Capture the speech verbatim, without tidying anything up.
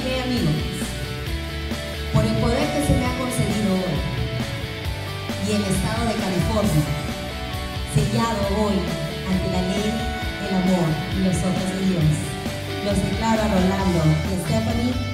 qué, amigos? Por el poder que se me ha concedido hoy y el estado de California, sellado hoy ante la ley, el amor y los ojos de Dios, los declaro a Rolando y a Stephanie